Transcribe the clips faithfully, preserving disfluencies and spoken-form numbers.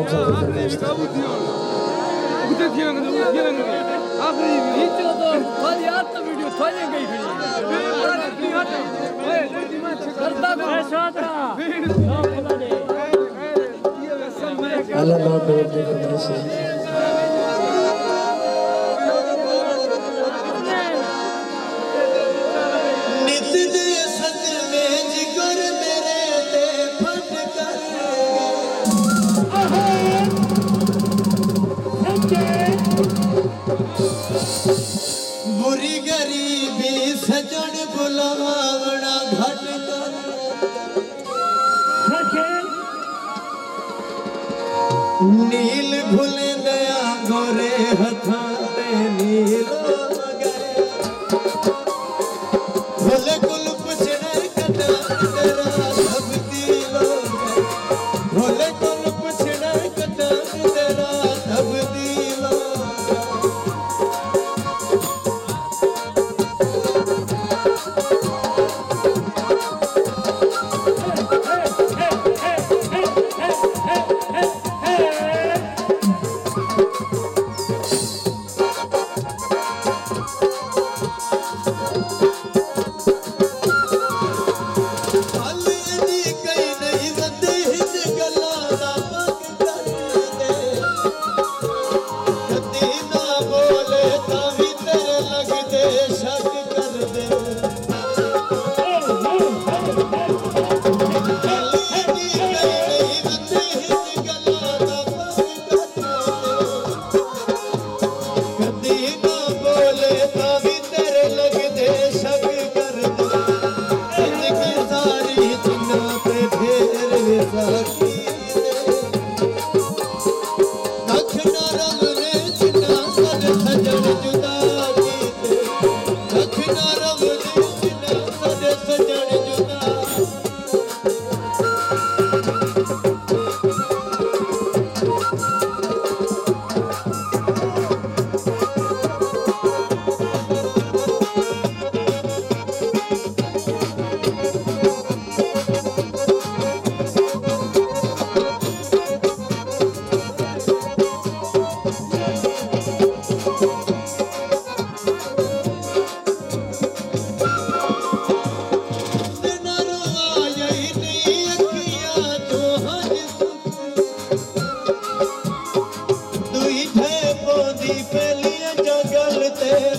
अल्लाह ना बोलते करने से नित दे सच में जिगर मेरे ते फट कर बुरी गरीबी सजन बुलावना घट कर नील भुले दया गोरे हथा ते नील भोले कुल पुछड़े कटा तेरा सब दिलो भोले कुल पुछड़े कटा तेरा सब दिलो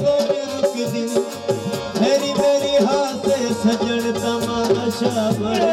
सजन तमाशा